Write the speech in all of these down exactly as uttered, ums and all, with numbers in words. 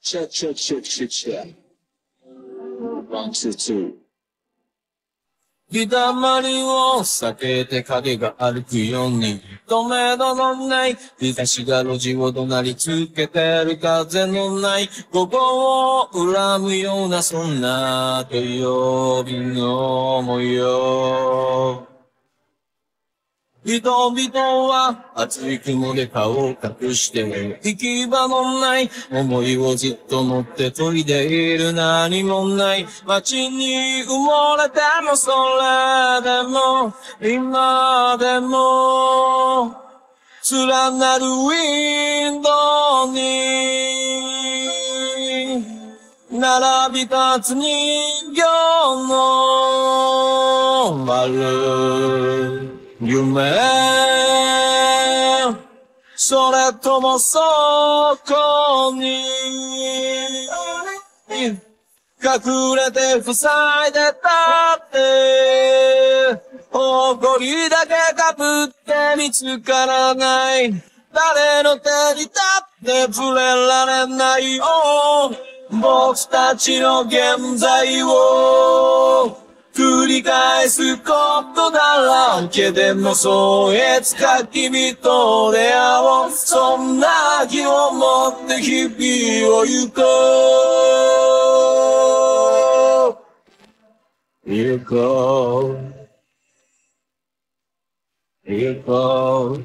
check, check, check, check, check. One, two, two. 日だまりを避けて影が歩くように止めどのない日差しが路地を怒鳴りつけてる風のない午後を恨むようなそんな土曜日の模様人々は厚い雲で顔を隠して行き場のない思いをじっと持って取りでいる何もない街に埋もれてもそれでも今でも連なるウィンドウに並び立つ人形の丸夢それともそこに隠れて塞いでたって誇りだけかぶって見つからない誰の手に立って触れられない僕たちの現在を繰り返すことだらけでもそういつか君と出会おうそんな気を持って日々を行こう行こう行こう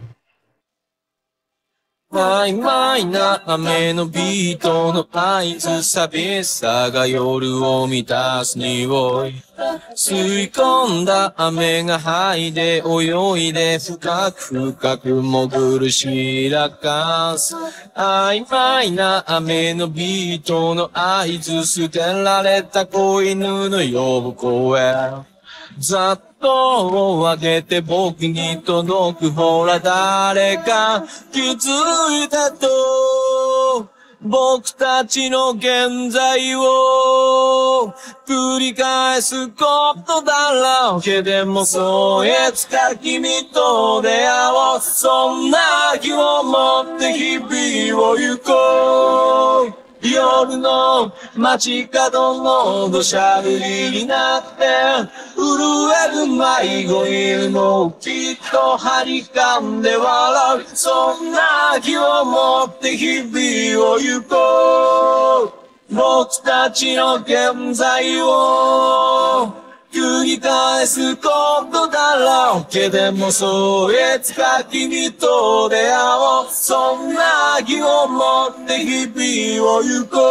曖昧な雨のビートの合図寂しさが夜を満たす匂い吸い込んだ雨が吐いて泳いで深く深く潜るしらかす曖昧な雨のビートの合図捨てられた子犬の呼ぶ声ざっとを上げて僕に届くほら誰か気づいたと僕たちの現在を繰り返すことだらけでもそういつか君と出会おうそんな気を持って日々を行こう夜の街角の土砂降りになって震える迷子犬もきっと張り噛んで笑うそんな気を持って日々を行こう僕たちの現在を繰り返すことだらけでもそういつか君と出会おうそんな気を持って日々を行こ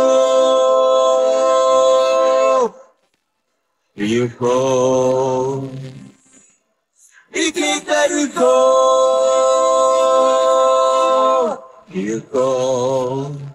う行こう生きてる子行こう